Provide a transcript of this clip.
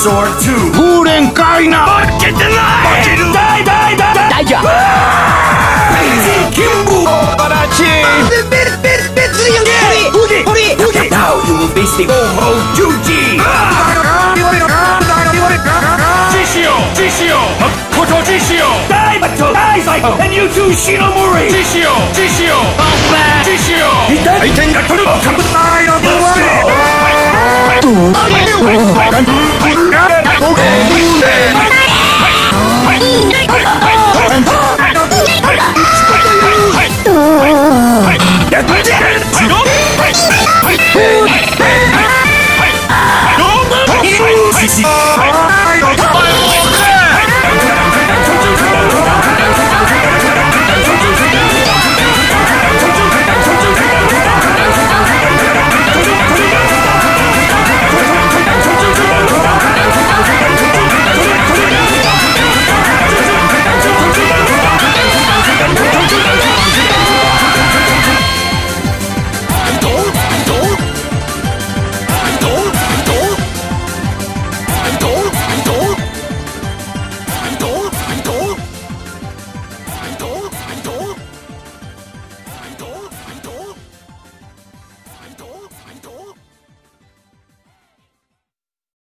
Sword 2. 風蓮かいな。 負けてない。負ける。大じゃ。 キング。バラチ。Now you will face the Goho Juji. 実施よ誠実施よ。 大バトル大サイト and you too シノモリ。 実施よ実施よ相手が取る。カブタイのブワー。